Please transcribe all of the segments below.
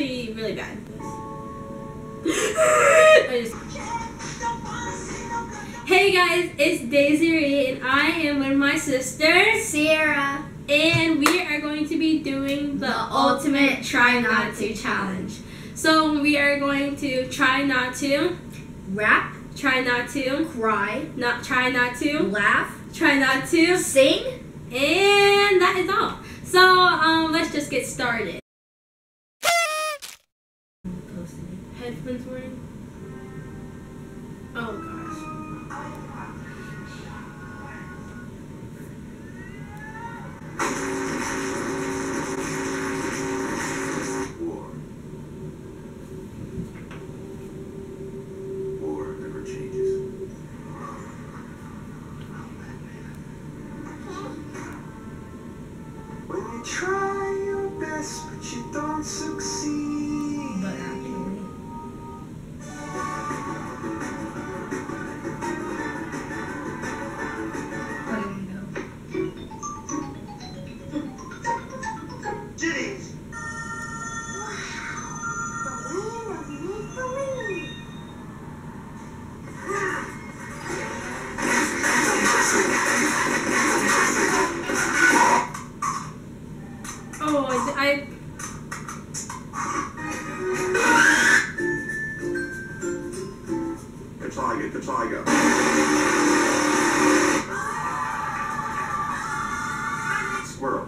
actually really bad. Hey guys, it's Daisy and I am with my sister Sierra, and we are going to be doing the ultimate try not to challenge. So we are going to try not to rap, try not to cry, try not to laugh, try not to sing, and that is all. So let's just get started. Headphones wearing? Oh gosh. War never changes. When you try your best but you don't succeed. but actually. Jittings! Oh, The tiger. Squirrel.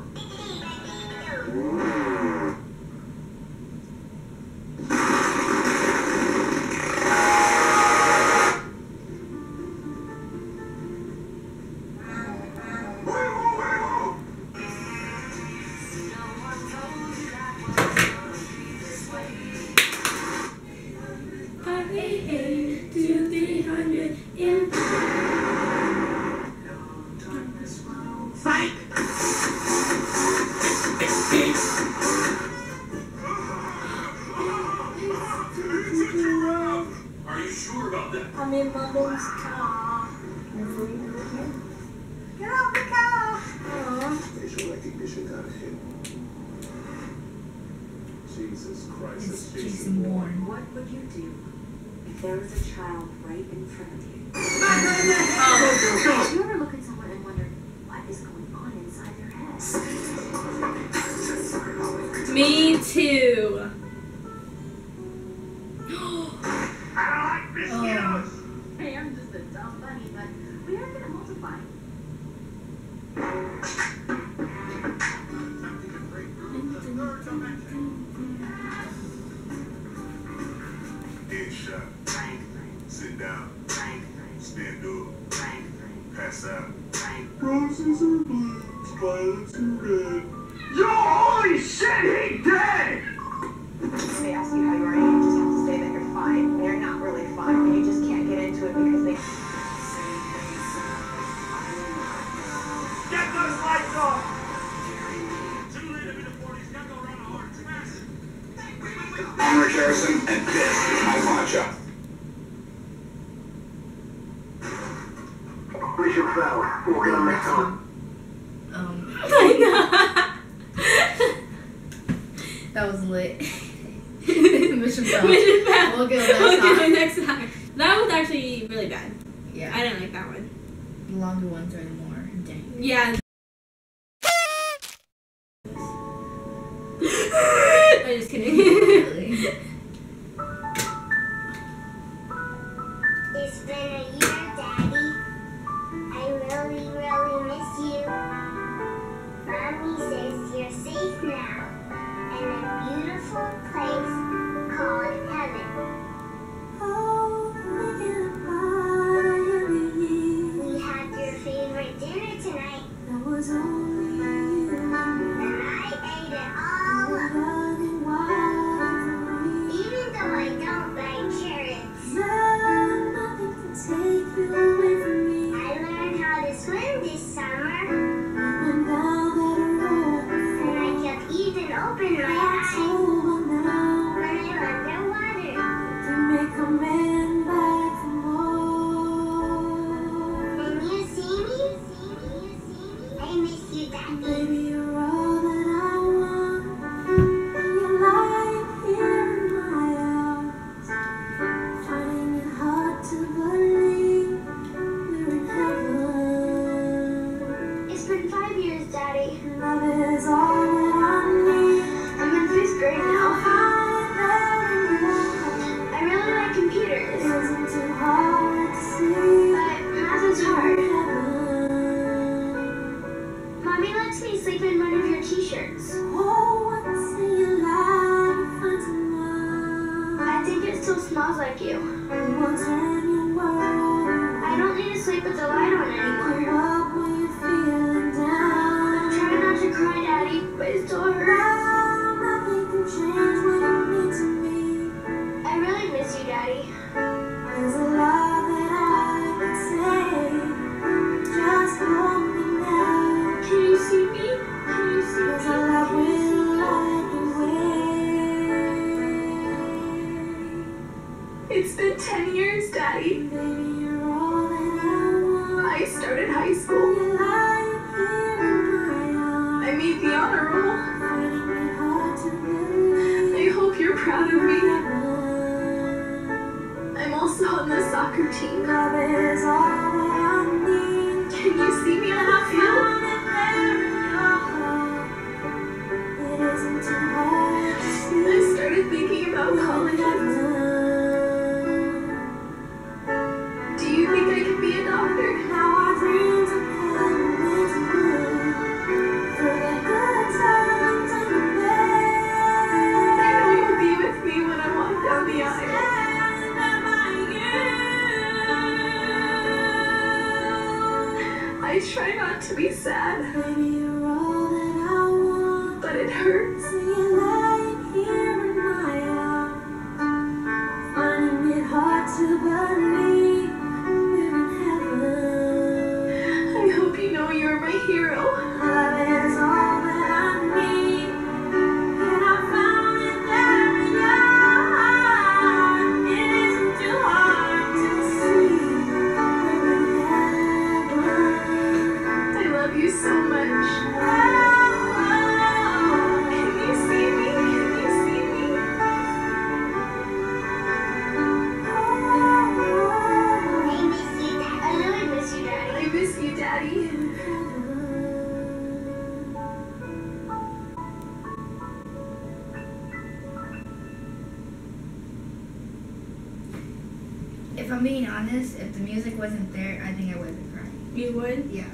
Fight! Are you sure about that? I'm in my mom's car. Get out the car! Facial recognition got hit. Jesus Christ, It's Jason Bourne. What would you do if there was a child right in front of you? Go! Do you ever look at someone and wonder what is going on inside their head? Me too. I don't like mosquitoes! Hey, I'm just a dumb bunny, but we are going to multiply. Headshot. Sit down. Stand up. Pass out. Roses are blue, violets are red. Yo, holy shit, he dead! They ask you how you are, and you just have to say that you're fine. When you're not really fine, and you just can't get into it because they... Get those lights off! I'm Rick Harrison, and this is my matcha. Bishop Bell, walking on the top. That was lit. Mission Bell. Mission Bell. We'll get We'll that get it next time. That was actually really bad. Yeah. I didn't like that one. The longer ones are the more dang. Yeah. I'm just kidding. Really? It's been a year, Daddy. I really, really miss you. Mommy says you're safe now in a beautiful place called heaven. We had your favorite dinner tonight. And I ate it all up. Even though I don't like carrots. I learned how to swim this summer. And I kept even open my eyes when I'm underwater. Can you see me? I miss you, Daddy. Baby, you're all that I want. Your light here in 5 years, Daddy. Love is all that I need. I'm in 5th grade now. I I really like computers, isn't too hard to see. but math is hard. Mommy lets me sleep in one of your t-shirts. Oh, what's in your life? Find someone I think it still smells like you. who wants any world. I don't need to sleep with the light on You anymore. up when you're feeling down. Try not to cry, Daddy, but it still hurts. Now nothing can change what you mean to me. I really miss you, Daddy. There's a lot that I could say. Just hold me now. Can you see me? Can you see Cause me? I love will like and wait. It's been 10 years, Daddy. Baby, you're all that I want. I started high school. You're lying here in my I made the honor roll. arms, finding it hard to believe. I hope you're proud of me. Love I'm also on the soccer team. is all that I need. Can you see me on the field? Found it there in your heart. It isn't too hard to see. I started thinking about colleges. Do you think I can be a doctor? Now our dreams are coming into blue. Through the good times and the bad. I know you'll be with me when I walk down the aisle. I try not to be sad, Baby, you're all that I want. but it hurts. See you lying here in my arms, finding it hard to believe we're in heaven. I hope you know you're my hero. Love is all that I need, and I found it there in your heart. It isn't too hard to see we're in heaven. I love you so much. Can you see me? Can you see me? I really miss you, Daddy. I miss you, Daddy. If I'm being honest, if the music wasn't there, I think I would have been crying. You would? Yeah.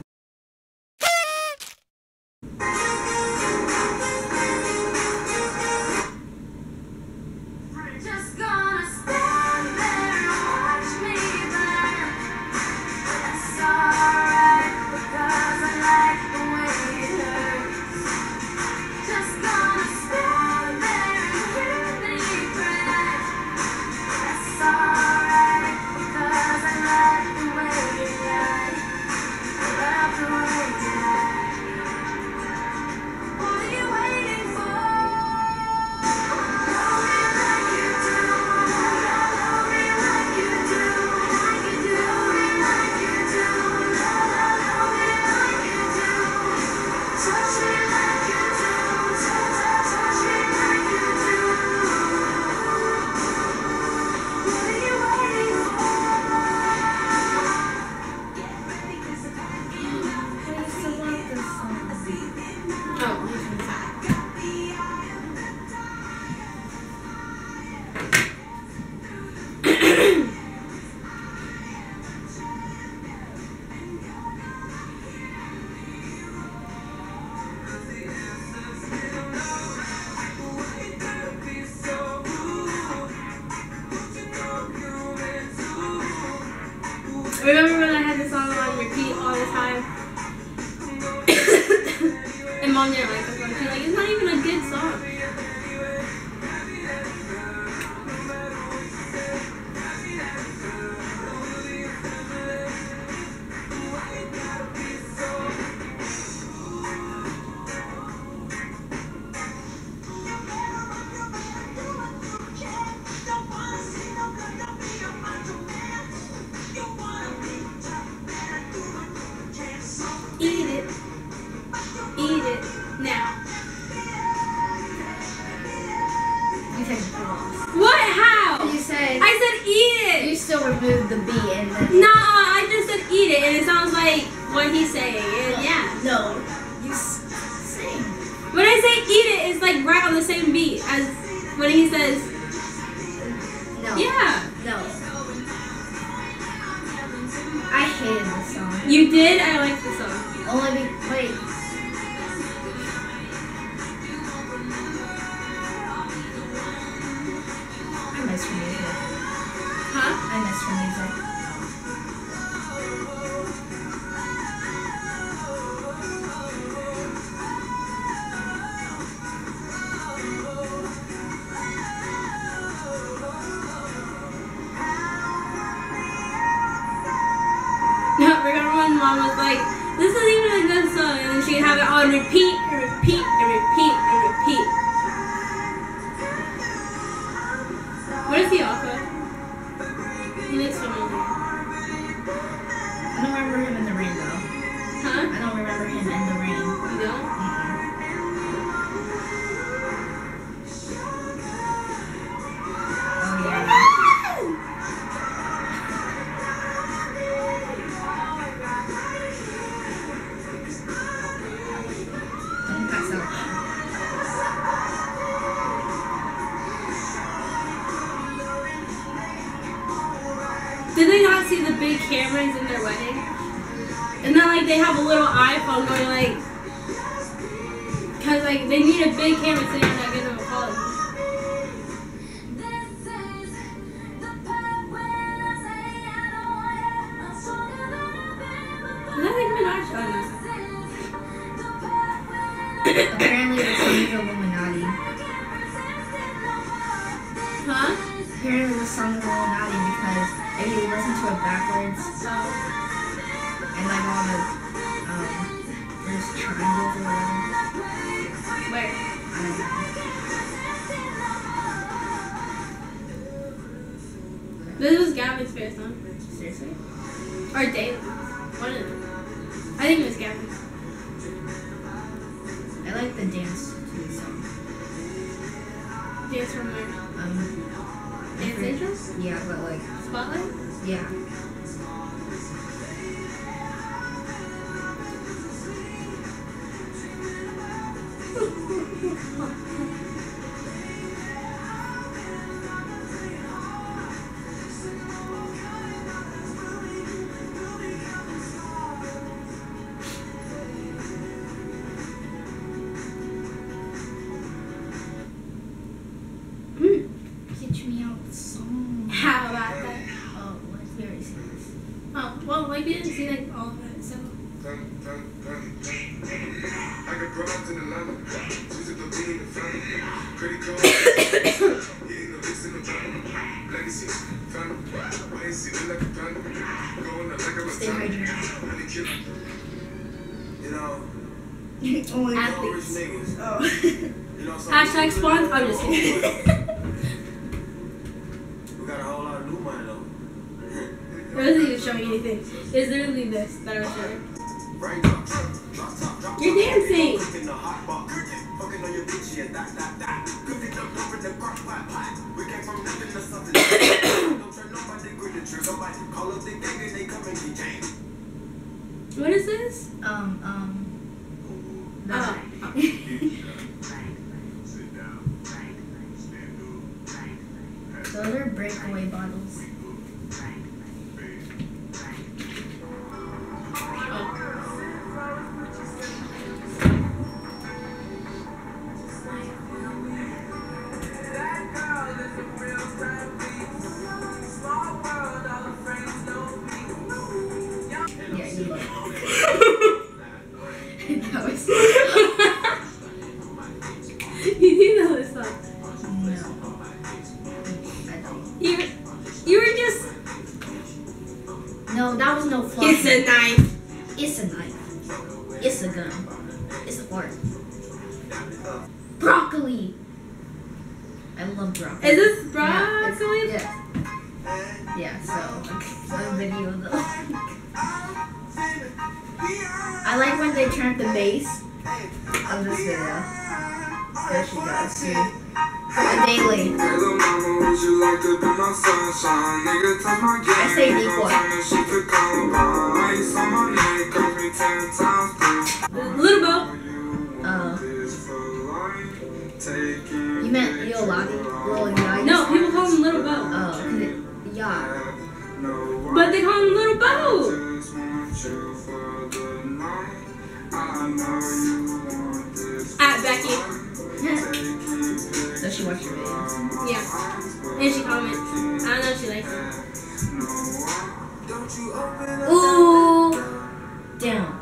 Just gonna stand there and watch me burn. That's alright, because I like the way it hurts. Just gonna stand there and hear me cry. That's alright, because I like the way you lie. I love the way you lie. What are you waiting for? Love me like you do. Love me like you do. Like you do. Love me like you do. Love me like you do. Touch me like you do. Touch me like you do. What are you waiting for? Get ready 'cause I've had enough. I used to love this song. Oh. Remember when I had this song on repeat all the time? And Mom didn't like the song. She's like, it's not even a good song. Eat it. Eat it. Now. You take the off. What? How? You said I said eat you it. still removed the B and then Nah, I just said eat it, and it sounds like what he's saying. And yeah. no. like right on the same beat as when he says, No. yeah. No. I hated this song. You did? I like the song. Only wait. I miss her music. Huh? I miss her music. Remember when Mom was like, this isn't even a good song, and then she'd have it on repeat and repeat and repeat and repeat. What is he off of? He looks familiar. I don't remember him in the rain though. Huh? I don't remember him in the rain. You don't? Oh yeah. Don't pass out. Did they not see the big cameras in their wedding? And then like they have a little iPhone going like, cause like they need a big camera so they're not giving them a call. Is that like Minaj? Oh Apparently the song is Illuminati. no. Huh? Apparently the song is Illuminati because if you listen to it backwards Oh. and like all the there's triangles or whatever. Where? I don't know. This was Gavin's favorite song. Seriously? Or David's. One of them. I think it was Gavin's. I like the dance to the song. Dance from where? Dance Central? Yeah, but like Spotlight? yeah. Teach me out the song. How about that? Oh, let's hear it. Oh, well, like we didn't see like all of it, so. I got broads in Atlanta. She's a good being in the family. Credit card. Hitting the licks in the family. Legacy. Family. I ain't seen it like a panda. Going out like a Stay hydrated. Honey killer. You know, Oh my rich Athletes. niggas. Oh. You know, some Hashtag people spawn. really I'm just kidding. We got a whole lot of new money though. It wasn't even showing anything. It's literally this that I was showing. Right drop top. You're dancing. In the hot box. Fucking on your bitch, yeah, that. Cause it jumped over the crock pot. We came from nothing to something. Don't turn nobody green the trigger. Somebody call up the gang and they come and get gang. What is this? That. Sit down. Stand up. Those are breakaway bottles. Yeah, you did. That was You do know this song. no. I don't. You were just. No, that was no fluff. It's a knife. It's a knife. It's a gun. It's a fork. Broccoli. I love broccoli. Is this Yeah, broccoli? it's- yeah, so a video though. I like when they turn up the bass of this video. There she goes. See? Daily. Hey, little mama, would you like to be my sunshine? Nigga, touch my game. I say decoy. Little Bo. Yachty? Rolling Yachty? No, people call him Little Bo. Oh, 'cause it, yacht. But they call him Little Bo. At Becky. Does she watch your videos? Yeah. And she comments. I don't know if she likes it. Ooh! Down.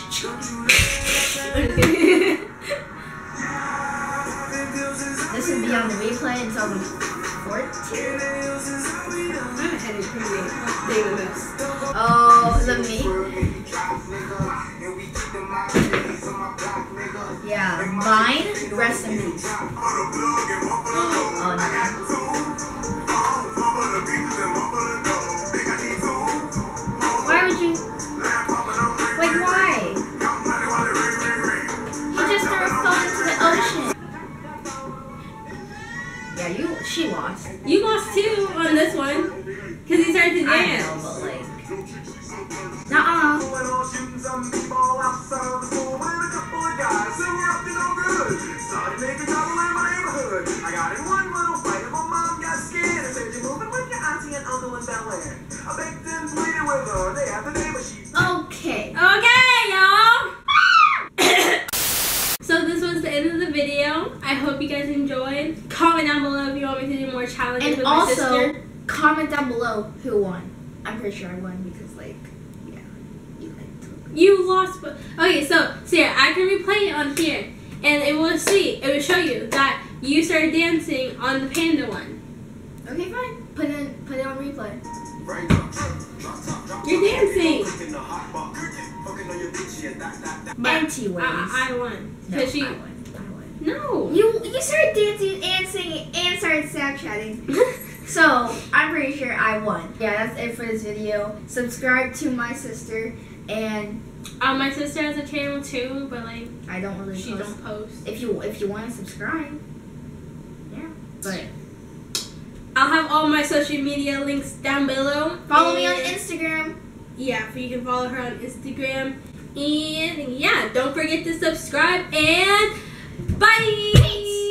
This would be on the replay until the 14th. I haven't had a pretty day with this. Oh, is it me? Yeah, Vine, rest in peace. Oh, no. Why would you? Like, why? He just threw a phone into the ocean. Yeah, she lost. You lost too on this one. Because he started to I dance. know, but like. Nuh-uh. Okay. Okay, y'all. So this was the end of the video. I hope you guys enjoyed. Comment down below if you want me to do more challenges And with my also, sister. comment down below who won. I'm pretty sure I won because, like, yeah, You lost, but okay. So yeah, I can replay it on here, and it will show you that you started dancing on the panda one. Okay, fine. Put it on replay. You're dancing. But Anyways. I won. No, Cause she. I won. No. You started dancing and singing and started Snapchatting. So, I'm pretty sure I won. Yeah, that's it for this video. Subscribe to my sister, and My sister has a channel too, but like I don't really she post. don't post. If you want to subscribe, yeah. But I'll have all my social media links down below. follow me on And- Instagram. Yeah, you can follow her on Instagram. And yeah, don't forget to subscribe and bye!